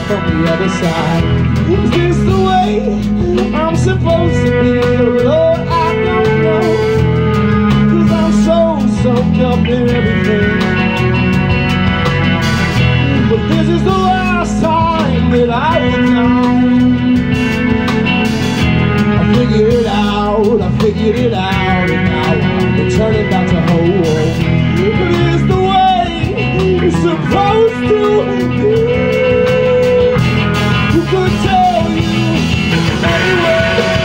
from the other side. Is this the way I'm supposed to be? Lord, I don't know, 'cause I'm so soaked up in everything. But this is the last time that I will die. I figured it out, I figured it out, and now I'm returning back to home. But it's the way it's supposed to be. Who could tell you anyway?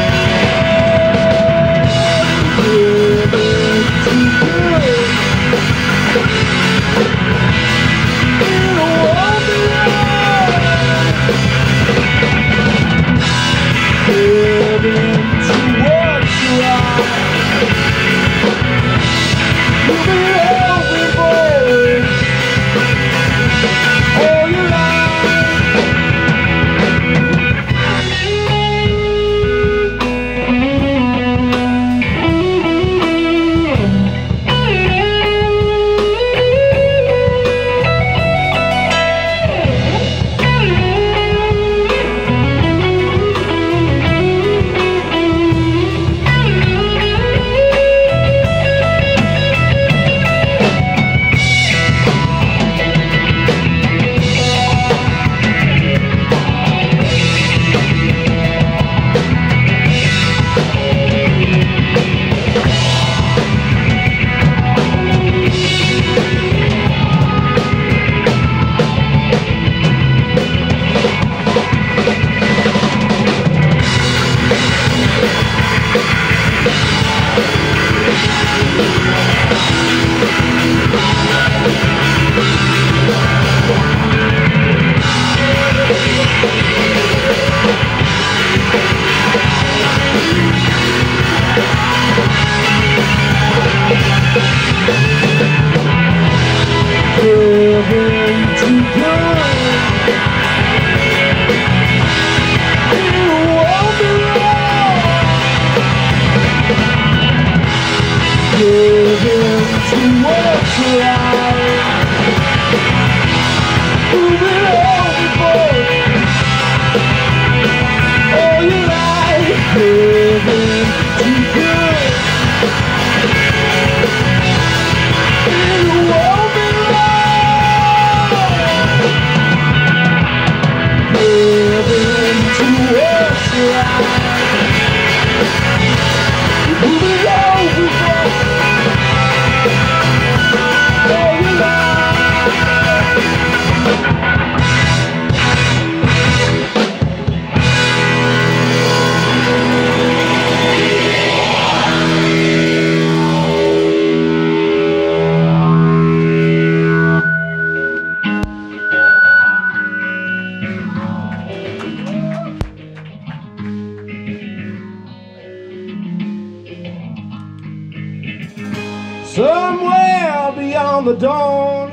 Somewhere beyond the dawn,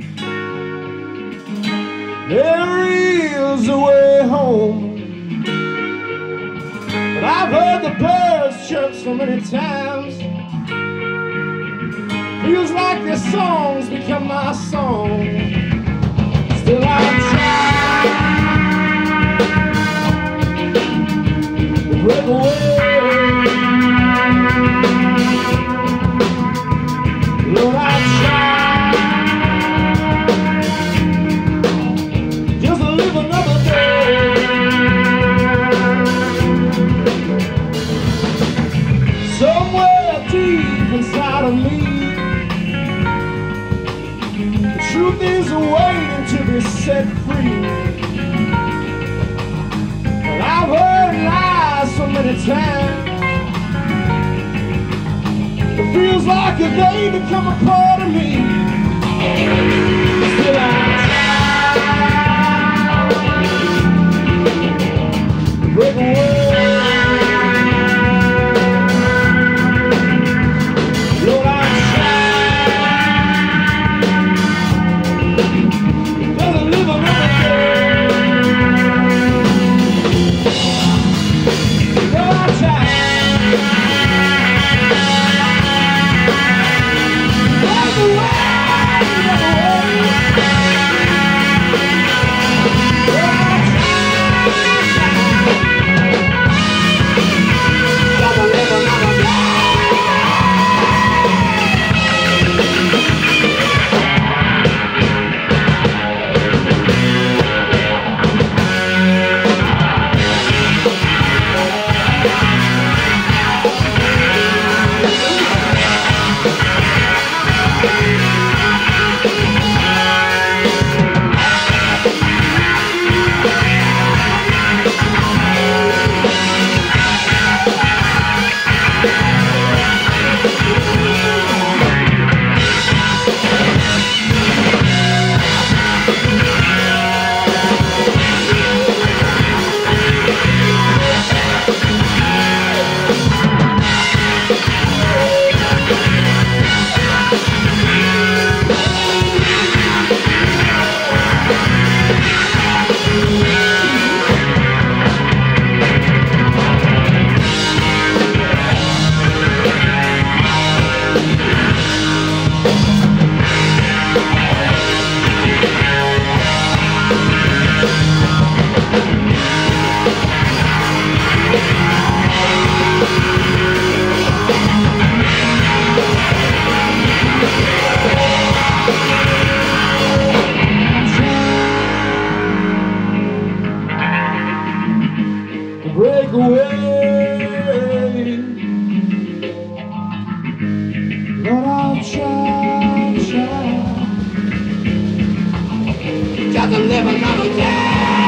there is a way home. But I've heard the birds chirp so many times, feels like their songs become my song. Still I try to break away. Lord, I try just to live another day. Somewhere deep inside of me, the truth is waiting to be set free. But I've heard lies so many times, it feels like they become a part of me. Still I try to break away. Lord, I try just to live another day. Lord, I try. Away, away. try just to live another day.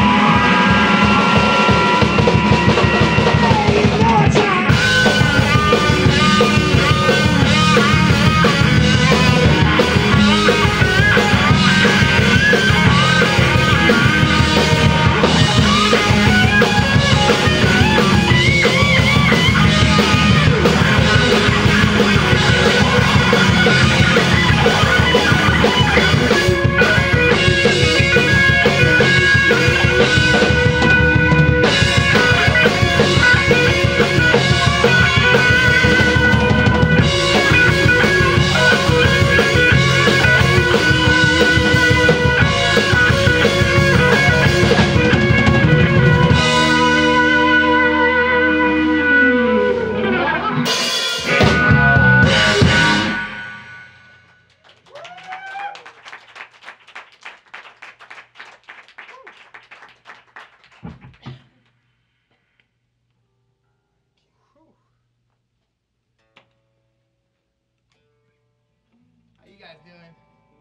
You guys doing?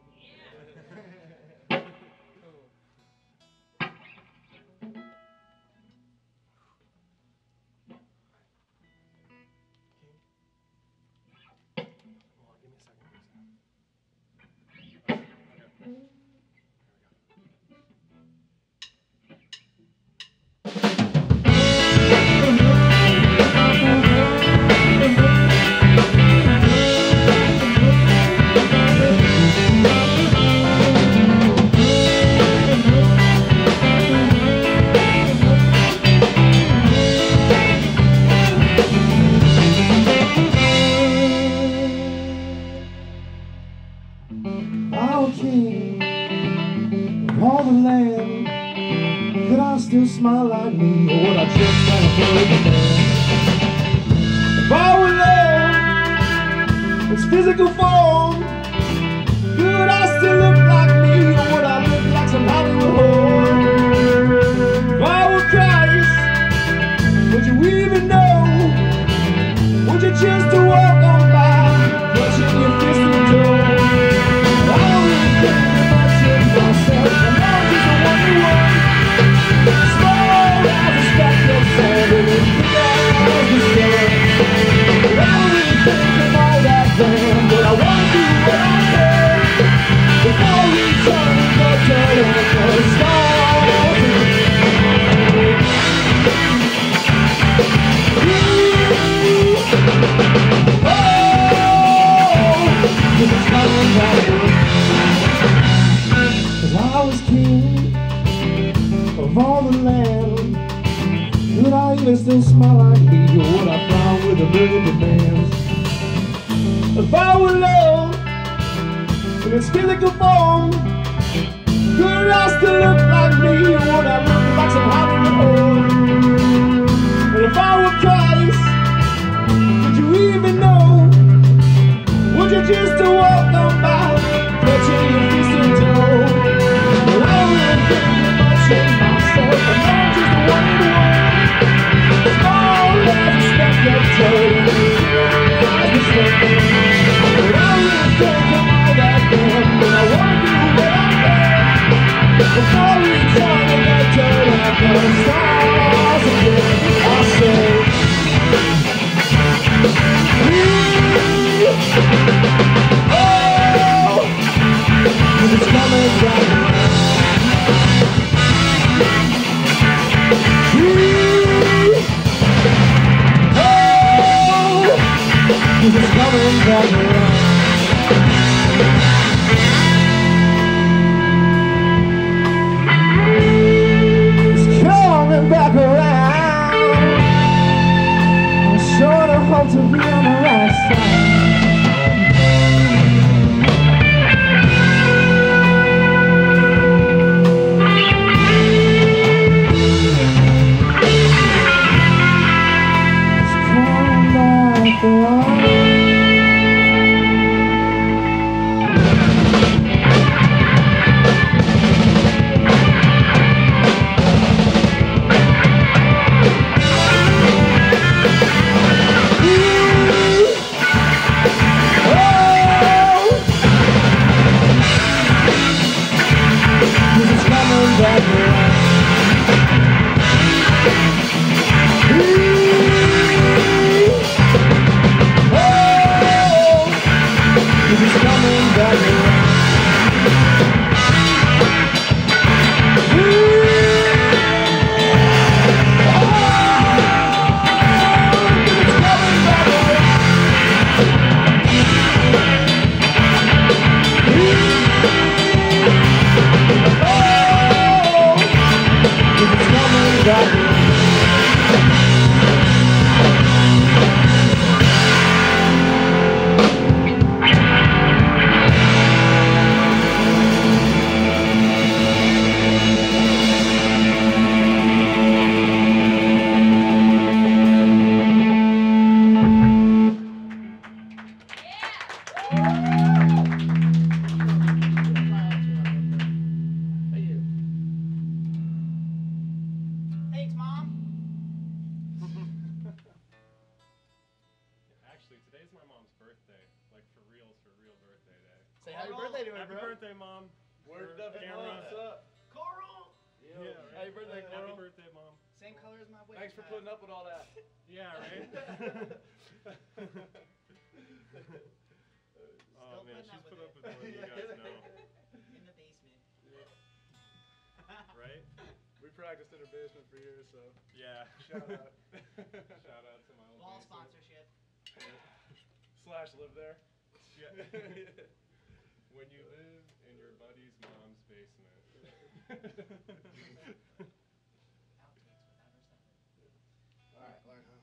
Our king of all the land, could I still smile like me, or would I just kind of break a man? If I were love, its physical form, could I still look like me, or would I look like some Hollywood whore? If I were Christ, would you even know? Would you choose to walk on by, clutching your fist in the door? Cause I was king of all the land, could I even still smile like me, or would I frown with a million demands? If I were love in its physical form, could I still look like me, or would I look like some Hollywood whore? And if I were Christ, would you even know? Would you choose to walk on by, clutching your fist and toe? Well, I wouldn't think much of myself, and I'm just a one-to-one. Small life, respect your toe, eyes the sun. But I wouldn't think of all that then, but I want to do what I can before we turn and let turn out the stars again. I say, oh, it's coming right now. Oh, it's coming right now. coming back around. Today's my mom's birthday, like for real birthday day. Say happy birthday to her, bro. Happy birthday, Mom. Word up, camera. What's up? Coral! Yeah, right? Happy birthday, Coral. Happy birthday, Mom. Same color as my wig. Thanks for putting up with all that. Yeah, right? Oh man, she's put up with more than you guys know. In the basement. Right? We practiced in her basement for years, so. Yeah. Shout out. Shout out to my old Wall basement. sponsorship. Slash live there. Yeah. When you live in your buddy's mom's basement. Outtakes without her stuff. Alright, learn how.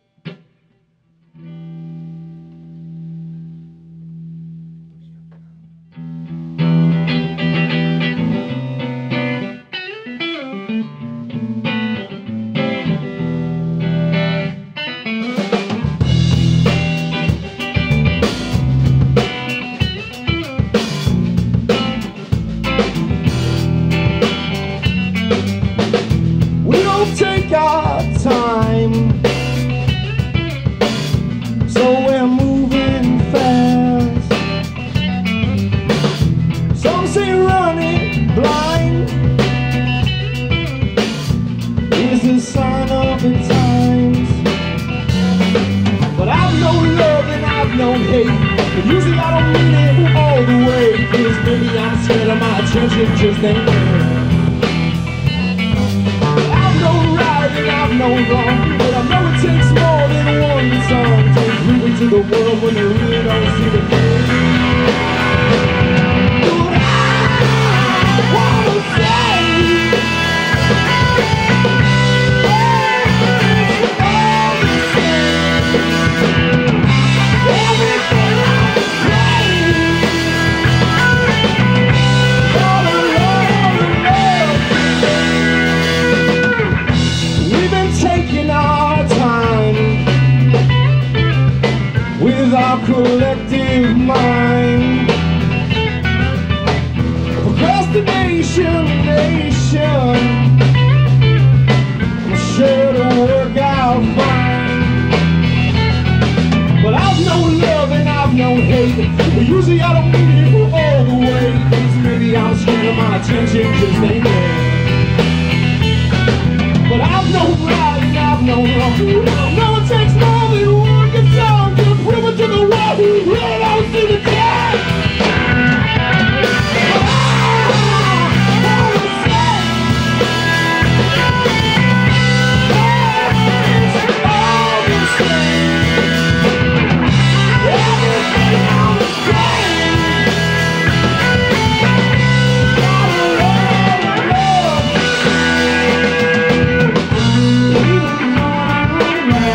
Take our time, so we're moving fast. Some say running blind is a sign of the times. But I've known love and I've known hate, but usually I don't mean it all the way, 'cause maybe I'm scared of my attention just ain't there. I've no wrong, but I know it takes more than one song to prove it to the world when they really don't see the thing. But I wanna say it's all the same. Everything I say, all the love we've been taking our time with our collective mind. Procrastination, nation, I'm sure to work out fine. But I've known love and I've known hate, but usually I don't mean it all the way, 'cause maybe I'm scared of my attention just ain't there. But I've no right and I've no wrong. I know it takes more than one good song to prove it to the world who really don't see the time. But I wanna say it's all the same. Everything I'm saying, gotta love, love.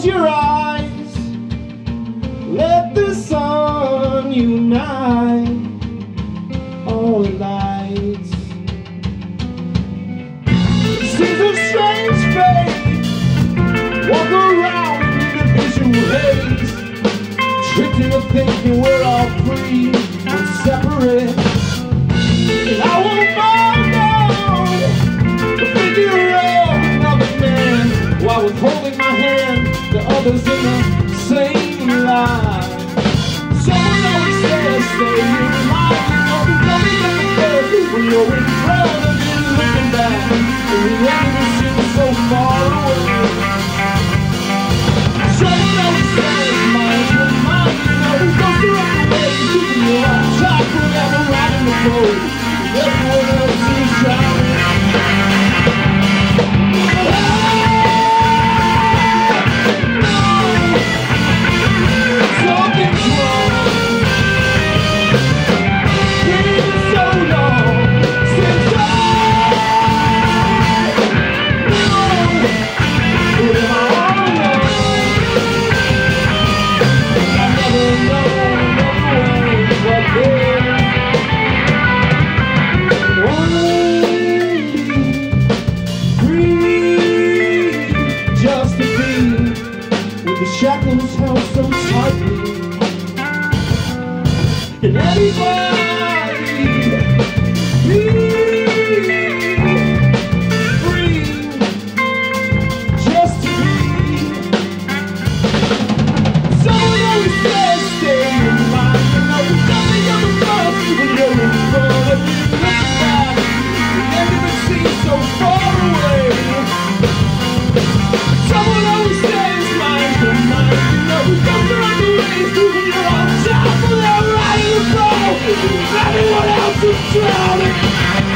your eyes, let the sun unite all the lights. Seems a strange fate, walk around in the visual haze, tricked into thinking we're all free and separate. And I won't bow down the figure of another man, while withholding my hand, the others in the same line. Someone always says, stay in line, you know, don't be at the first when you're in front of you looking back, and the enemy seems so far away. Someone always says, mind your mind, you know, don't direct the way, keeping your own track, forever riding the boat, everyone else is drowning. Something's wrong. Been so long since I know. But am I all alone? I've never known another way but this. Breathe, just to be with the shackles held so tightly. Can anybody be free, just to be? Someone always says stay in line, you know, jumping on the bus when you're in front of you, look back, the enemy seems so far away. Someone always says mind your mind, you know, don't run the race when you're on top of that riding the boat, everyone else is drowning.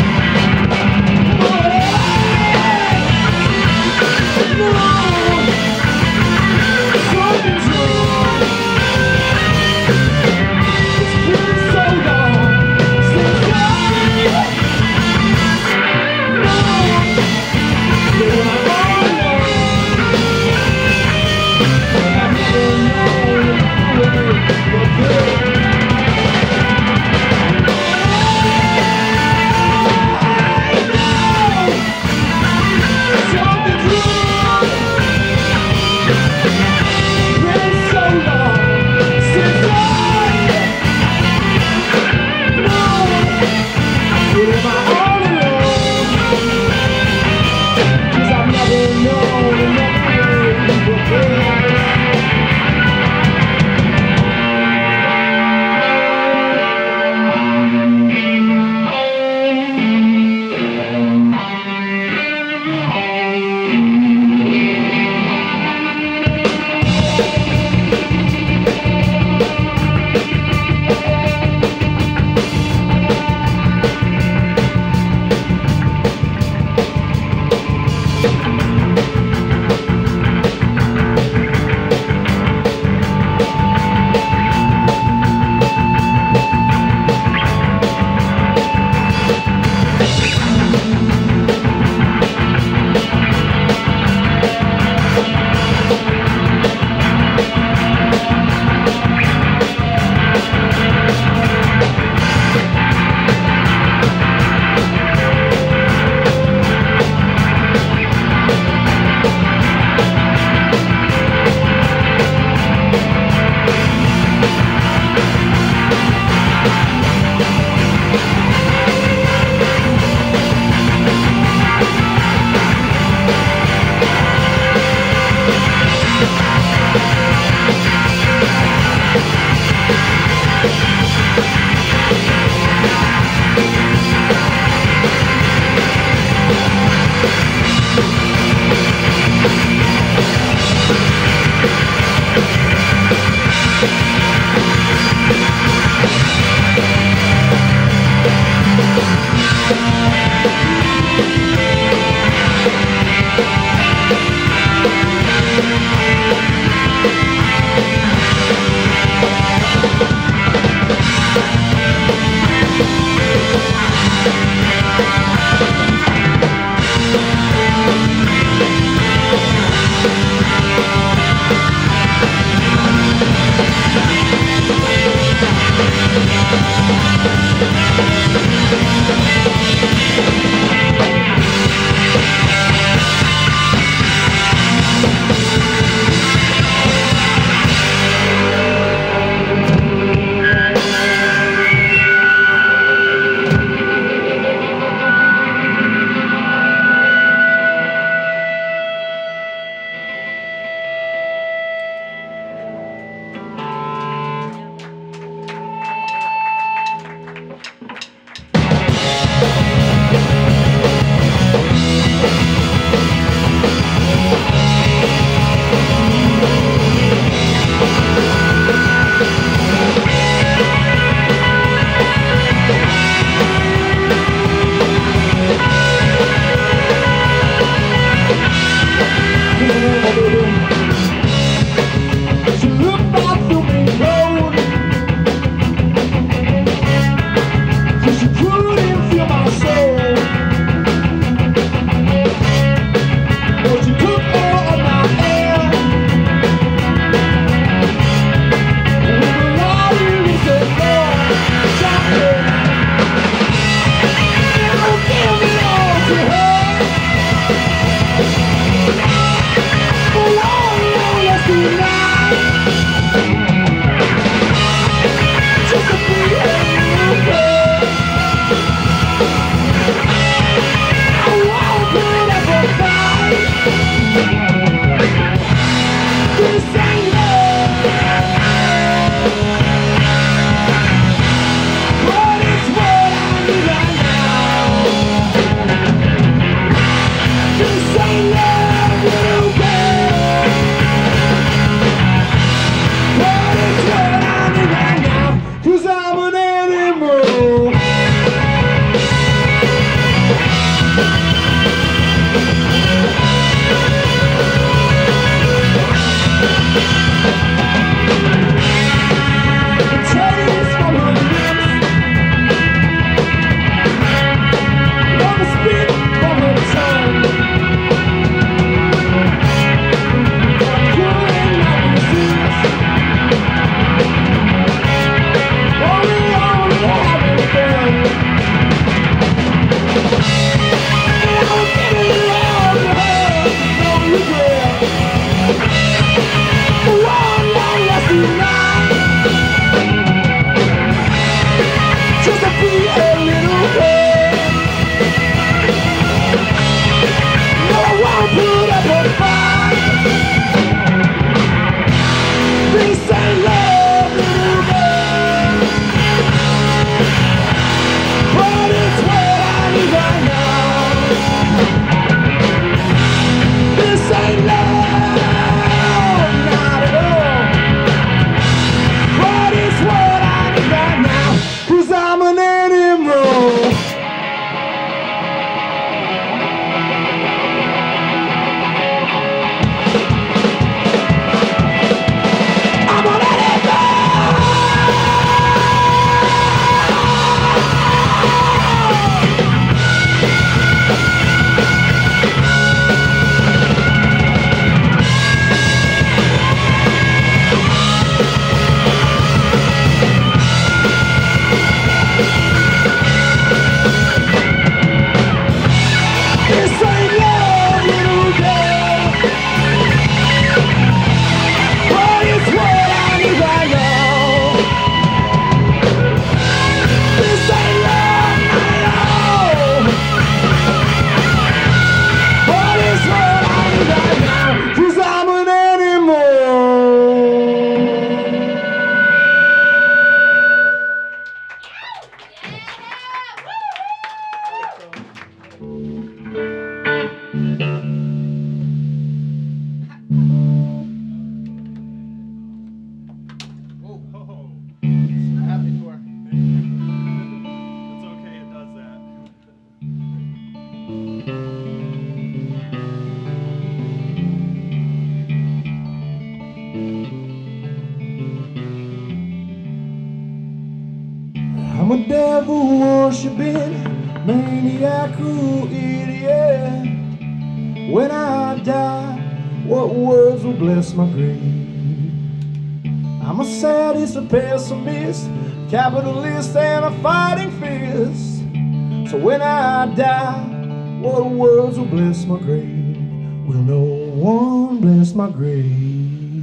a devil worshipping maniac, ooh, idiot. When I die, what words will bless my grave? I'm a sadist, a pessimist, capitalist, and a fighting fist. So when I die, what words will bless my grave? Will no one bless my grave?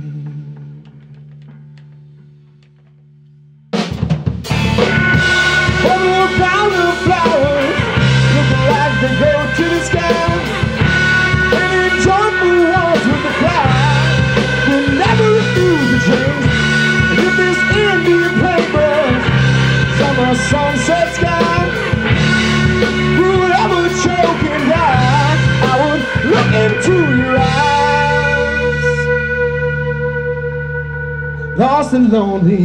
Pound of flowers look like they go to the sky, and in joyful walls with the crowd will never refuse to change. And if this Indian paper, summer sunset sky, who would ever choke and die, I would look into your eyes, lost and lonely.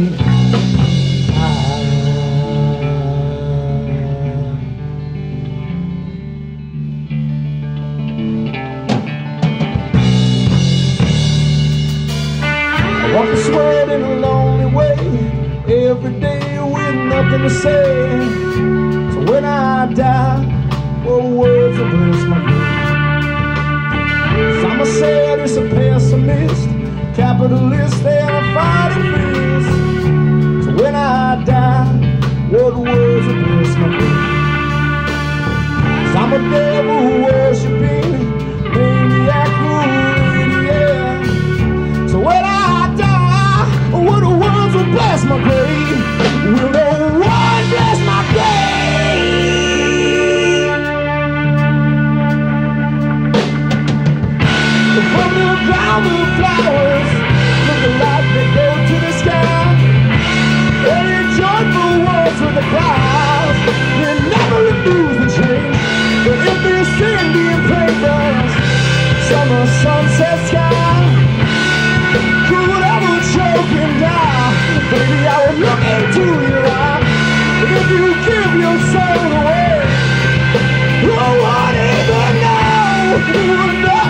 Walk the sweat in a lonely way, every day with nothing to say. So when I die, what words will bless my grave? 'Cause I'm a sadist, a pessimist, capitalist, and a fighting fist. So when I die, what words will bless my grave? 'Cause I'm a devil worshipping maniac, ooh, idiot. So when I what words will bless my grave? Will no one bless my grave? From the ground, the flowers look like they go to the sky, and in joyful walls with the clouds, they never refuse to change. But if this Indian papers, summer sunset sky, could ever choke and die, baby, I would look into your eyes. If you give your soul away, who would even know? Who would know?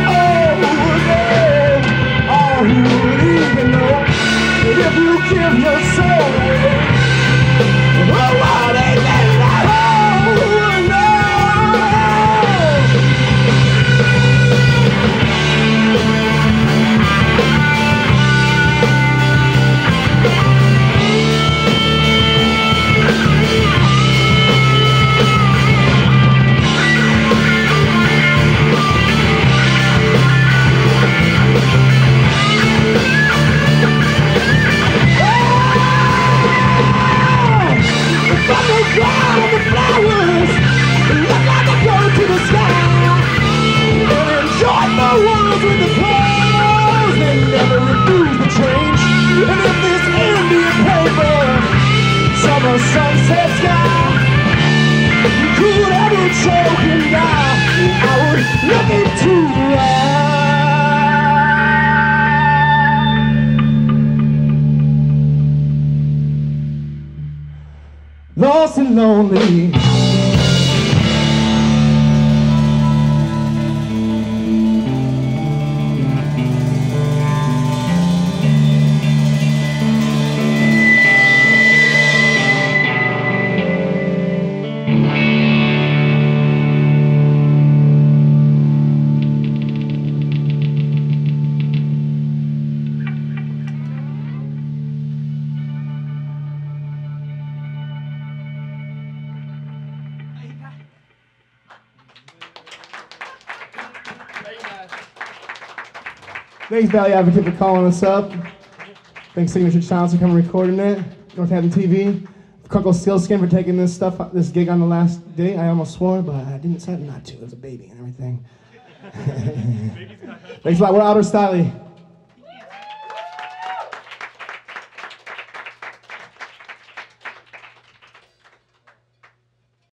Oh, who would even know? If you give your soul away, who would even know? Who would know? Sunset sky, you could ever choke and die, I would look into your eyes, lost and lonely. Thanks, Valley Advocate, for calling us up. Thanks, Signature Childs, for coming and recording it. Northampton TV. Cuckle Sealskin for taking this gig on the last day. I almost swore, but I didn't decide not to. It was a baby and everything. Thanks a lot. We're Outer Stylie.